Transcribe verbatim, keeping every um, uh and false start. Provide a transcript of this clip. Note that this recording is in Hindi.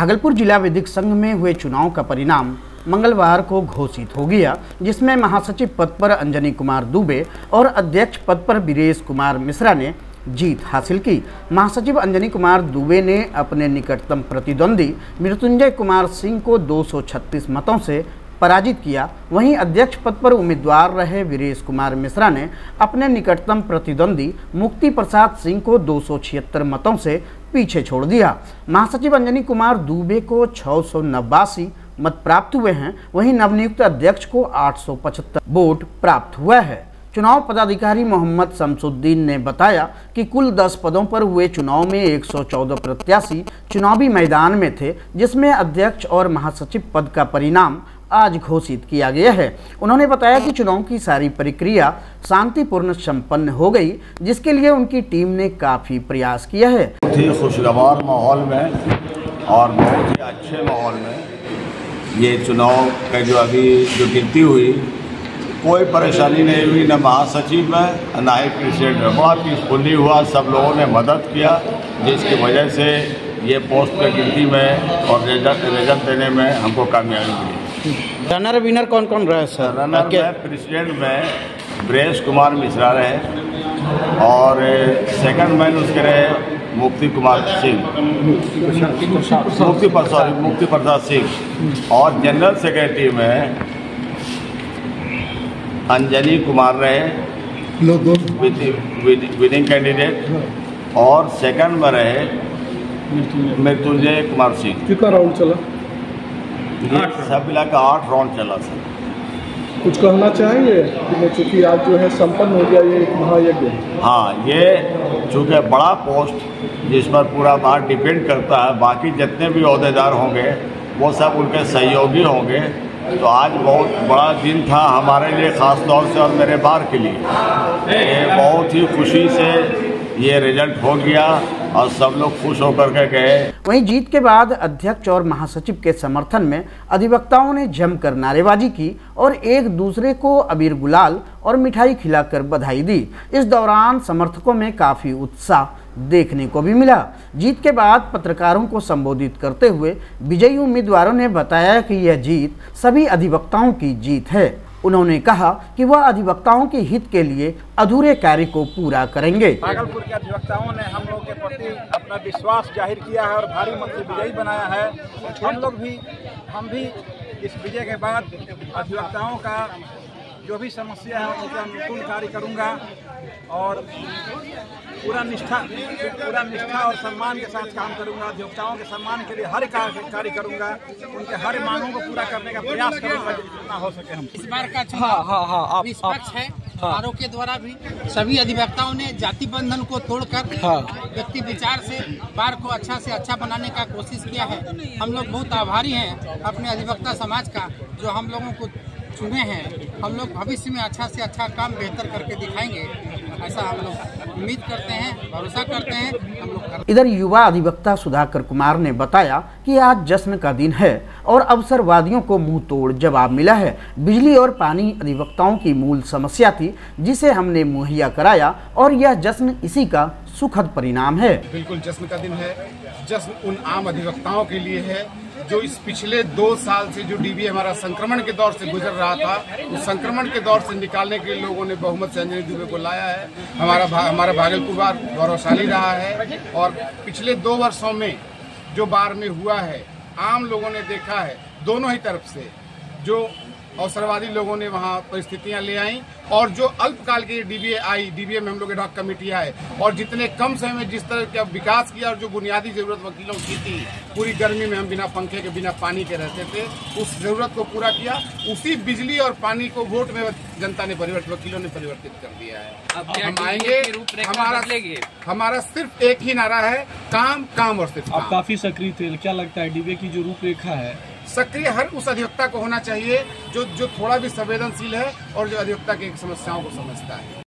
भागलपुर जिला विधिक संघ में हुए चुनाव का परिणाम मंगलवार को घोषित हो गया, जिसमें महासचिव पद पर अंजनी कुमार दुबे और अध्यक्ष पद पर वीरेश कुमार मिश्रा ने जीत हासिल की। महासचिव अंजनी कुमार दुबे ने अपने निकटतम प्रतिद्वंदी मृत्युंजय कुमार सिंह को दो सौ छत्तीस मतों से पराजित किया। वहीं अध्यक्ष पद पर उम्मीदवार रहे वीरेश कुमार मिश्रा ने अपने निकटतम प्रतिद्वंदी मुक्ति प्रसाद सिंह को दो सौ छिहत्तर मतों से पीछे छोड़ दिया। महासचिव अंजनी कुमार दुबे को छह सौ नवासी मत प्राप्त हुए हैं, वहीं नवनियुक्त अध्यक्ष को आठ सौ पचहत्तर वोट प्राप्त हुआ है। चुनाव पदाधिकारी मोहम्मद शमसुद्दीन ने बताया कि कुल दस पदों पर हुए चुनाव में एक सौ चौदह प्रत्याशी चुनावी मैदान में थे, जिसमें अध्यक्ष और महासचिव पद का परिणाम आज घोषित किया गया है। उन्होंने बताया कि चुनाव की सारी प्रक्रिया शांतिपूर्ण संपन्न हो गई, जिसके लिए उनकी टीम ने काफी प्रयास किया है। बहुत ही खुशगवार माहौल में और बहुत ही अच्छे माहौल में ये चुनाव का जो अभी जो गिनती हुई, कोई परेशानी नहीं हुई, न महासचिव में न ही प्रेसिडेंट में। बहुत पीसफुली हुआ, सब लोगों ने मदद किया, जिसकी वजह से ये पोस्ट पर गिनती में और रिजल्ट देने में हमको कामयाबी मिली। रनर विनर कौन कौन रहे सर? रनर में प्रेसिडेंट में वीरेश कुमार मिश्रा रहे और सेकंड मैन उसके रहे मुक्ति कुमार सिंह मुक्ति सॉरी मुक्ति प्रसाद सिंह और जनरल सेक्रेटरी में अंजनी कुमार रहे विनिंग कैंडिडेट और सेकंड में रहे मृत्युंजय कुमार सिंह। कितना राउंड चला? ये सब मिला का आठ राउंड चला सर। कुछ कहना चाहेंगे कि चूँकि आज जो है संपन्न हो गया ये एक महायज्ञ? हाँ, ये चूँकि बड़ा पोस्ट जिस पर पूरा बात डिपेंड करता है, बाकी जितने भी अहदेदार होंगे वो सब उनके सहयोगी होंगे, तो आज बहुत बड़ा दिन था हमारे लिए, ख़ास तौर से और मेरे बार के लिए। ये बहुत ही खुशी से ये रिजल्ट हो गया और सब लोग खुश होकर के गए। वहीं जीत के बाद अध्यक्ष और महासचिव के समर्थन में अधिवक्ताओं ने जमकर नारेबाजी की और एक दूसरे को अबीर गुलाल और मिठाई खिलाकर बधाई दी। इस दौरान समर्थकों में काफी उत्साह देखने को भी मिला। जीत के बाद पत्रकारों को संबोधित करते हुए विजयी उम्मीदवारों ने बताया कि यह जीत सभी अधिवक्ताओं की जीत है। उन्होंने कहा कि वह अधिवक्ताओं के हित के लिए अधूरे कार्य को पूरा करेंगे। भागलपुर के अधिवक्ताओं ने हम लोग के प्रति अपना विश्वास जाहिर किया है और भारी मत से विजयी बनाया है। हम लोग भी हम भी इस विजय के बाद अधिवक्ताओं का जो भी समस्या है उनके अनुकूल कार्य करूंगा और पूरा निष्ठा पूरा निष्ठा और सम्मान के साथ काम करूंगा। अधिवक्ताओं के सम्मान के लिए हर कार्य करूंगा, उनके हर मांगों को पूरा करने का प्रयास करूंगा जितना हो सके। हम इस बार का चुनाव निष्पक्ष है। आरोप के द्वारा भी सभी अधिवक्ताओं ने जाति बंधन को तोड़कर व्यक्ति विचार से बार को अच्छा से अच्छा बनाने का कोशिश किया है। हम लोग बहुत आभारी हैं अपने अधिवक्ता समाज का, जो हम लोगों को चुने हैं। हम लोग भविष्य में अच्छा से अच्छा काम बेहतर करके दिखाएंगे, ऐसा हम लोग उम्मीद करते हैं, भरोसा करते हैं। हम लोग इधर युवा अधिवक्ता सुधाकर कुमार ने बताया कि आज जश्न का दिन है और अवसरवादियों को मुंह तोड़ जवाब मिला है। बिजली और पानी अधिवक्ताओं की मूल समस्या थी, जिसे हमने मुहैया कराया और यह जश्न इसी का सुखद परिणाम है। बिल्कुल जश्न का दिन है। जश्न उन आम अधिवक्ताओं के लिए है जो इस पिछले दो साल से जो डीबीए हमारा संक्रमण के दौर से गुजर रहा था, उस संक्रमण के दौर से निकालने के लिए लोगों ने बहुमत से अंजनी दुबे को लाया है। हमारा भा, हमारा भागलपुर बार गौरवशाली रहा है और पिछले दो वर्षों में जो बार में हुआ है, आम लोगों ने देखा है दोनों ही तरफ से, जो अवसरवादी लोगों ने वहाँ परिस्थितियाँ ले आई और जो अल्पकाल की डीबीए आई, डीबीए में हम लोग एडहॉक कमेटी आए और जितने कम समय में जिस तरह का विकास किया और जो बुनियादी जरूरत वकीलों की थी, पूरी गर्मी में हम बिना पंखे के बिना पानी के रहते थे, उस जरूरत को पूरा किया। उसी बिजली और पानी को वोट में जनता ने परिवर्तित, वकीलों ने परिवर्तित कर दिया है। अब हम आएंगे, हमारा हमारा सिर्फ एक ही नारा है, काम काम और सिर्फ। आप काफी सक्रिय थे, क्या लगता है डीबीए की जो रूपरेखा है सक्रिय हर उस अधिवक्ता को होना चाहिए जो जो थोड़ा भी संवेदनशील है और जो अधिवक्ता की समस्याओं को समझता है।